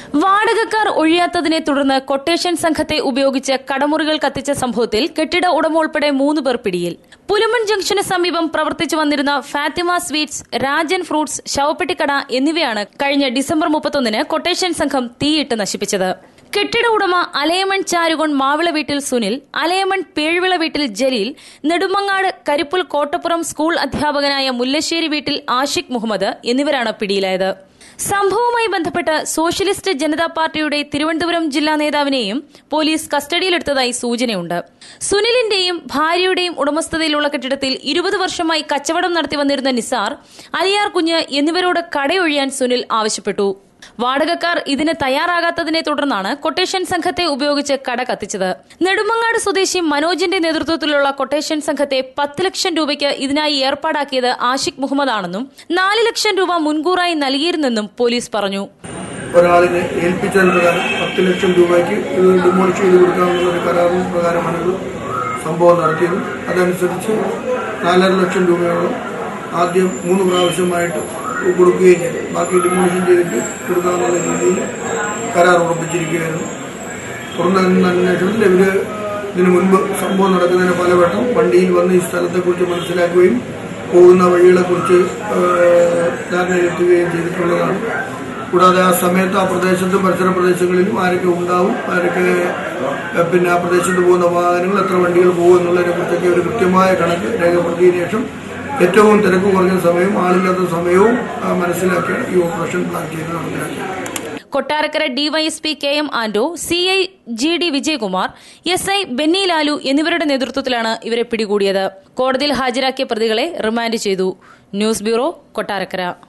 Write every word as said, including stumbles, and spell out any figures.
വാടകക്കാർ ഒഴിയാത്തതിനെ തുടർന്ന് കൊട്ടേഷൻ സംഘത്തെ ഉപയോഗിച്ച് കടമുറികൾ കത്തിച്ച സംഭവത്തിൽ കെട്ടിട ഉടമ ഉൾപ്പെടെ മൂന്ന് പേർ പിടിയിൽ. പുലമൺ ജംഗ്ഷന് സമീപം പ്രവർത്തിച്ചു വന്നിരുന്ന ഫാത്തിമ സ്വീറ്റ്സ്, രാജൻ ഫ്രൂട്ട്സ്, ശവപ്പെട്ടിക്കട എന്നിവയാണ് കഴിഞ്ഞ ഡിസംബർ മുപ്പത്തൊന്നിന് കൊട്ടേഷൻ സംഘം തീയിട്ട് നശിപ്പിച്ചത്. കെട്ടിട ഉടമ അലയമൺ ചാരുകോൺ മാവിള വീട്ടിൽ സുനിൽ, അലയമൺ പേഴ്വിള വീട്ടിൽ ജലീൽ, നെടുമങ്ങാട് കരിപ്പുൽ കോട്ടപ്പുറം സ്കൂൾ അധ്യാപകനായ മുല്ലശ്ശേരി വീട്ടിൽ ആഷിഖ് മുഹമ്മദ് എന്നിവരാണ് പിടിയിലായത്. സംഭവവുമായി ബന്ധപ്പെട്ട് സോഷ്യലിസ്റ്റ് ജനതാ പാർട്ടിയുടെ തിരുവനന്തപുരം ജില്ലാ നേതാവിനെയും പോലീസ് കസ്റ്റഡിയിലെടുത്തതായി സൂചനയുണ്ട്. സുനിലിന്റെയും ഭാര്യയുടെയും ഉടമസ്ഥതയിലുള്ള കെട്ടിടത്തിൽ ഇരുപത് വർഷമായി കച്ചവടം നടത്തി വന്നിരുന്ന നിസാർ, അലിയാർ കുഞ്ഞ് എന്നിവരോട് കടയൊഴിയാൻ സുനിൽ ആവശ്യപ്പെട്ടു. വാടകക്കാർ ഇതിന് തയ്യാറാകാത്തതിനെ തുടർന്നാണ് കൊട്ടേഷൻ സംഘത്തെ ഉപയോഗിച്ച് കട കത്തിച്ചത്. നെടുമങ്ങാട് സ്വദേശി മനോജിന്റെ നേതൃത്വത്തിലുള്ള കൊട്ടേഷൻ സംഘത്തെ പത്ത് ലക്ഷം രൂപയ്ക്ക് ഇതിനായി ഏർപ്പാടാക്കിയത് ആഷിഖ് മുഹമ്മദ് ആണെന്നും നാല് ലക്ഷം രൂപ മുൻകൂറായി നൽകിയിരുന്നെന്നും പോലീസ് പറഞ്ഞു. ഒരാളിനെ ഏൽപ്പിച്ചാൽ പ്രകാരം പത്ത് ലക്ഷം രൂപയ്ക്ക് ഇത് ഡിമോളിഷ് ചെയ്ത് കൊടുക്കാനുള്ള ഒരു കരാറിന് പ്രകാരമാണ് ഇത് സംഭവം നടത്തിയത്. അതനുസരിച്ച് നാലര ലക്ഷം രൂപയോളം ആദ്യം മൂന്ന് പ്രാവശ്യമായിട്ട് കൊടുക്കുകയും ചെയ്തു. ബാക്കി ഡിമോളിഷൻ ചെയ്തിട്ട് കൊടുക്കാമെന്നുള്ള രീതിയിൽ കരാർ ഉറപ്പിച്ചിരിക്കുകയായിരുന്നു. തുടർന്ന് അന്വേഷണത്തിൽ ഇവർ ഇതിനു മുൻപ് സംഭവം നടക്കുന്നതിന് പലവട്ടം വണ്ടിയിൽ വന്ന് ഈ സ്ഥലത്തെക്കുറിച്ച് മനസ്സിലാക്കുകയും പോകുന്ന വഴികളെക്കുറിച്ച് ധാരണയിലെത്തുകയും ചെയ്തിട്ടുള്ളതാണ്. കൂടാതെ ആ സമയത്ത് ആ പ്രദേശത്തും പരിസര പ്രദേശങ്ങളിലും ആരൊക്കെ ഉണ്ടാവും, ആരൊക്കെ പിന്നെ ആ പ്രദേശത്ത് പോകുന്ന വാഹനങ്ങൾ, എത്ര വണ്ടികൾ പോകും എന്നുള്ളതിനെ കുറിച്ചൊക്കെ ഒരു കൃത്യമായ കണക്ക് രേഖപ്പെടുത്തിയതിനു ശേഷം ഏറ്റവും തിരക്ക് കുറഞ്ഞ സമയവും ആളില്ലാത്ത സമയവും മനസ്സിലാക്കിയാണ് ഈ ഓപ്പറേഷൻ പ്ലാൻ ചെയ്ത് നടപ്പിലാക്കിയത്. Kottarakkara DYSP K M Anto, C I G D Vijayakumar, S I Benny Lalu എന്നിവരുടെ നേതൃത്വത്തിലാണ് ഇവരെ പിടികൂടിയത്. കോടതിയിൽ ഹാജരാക്കിയ പ്രതികളെ റിമാൻഡ് ചെയ്തു. News bureau, Kottarakkara.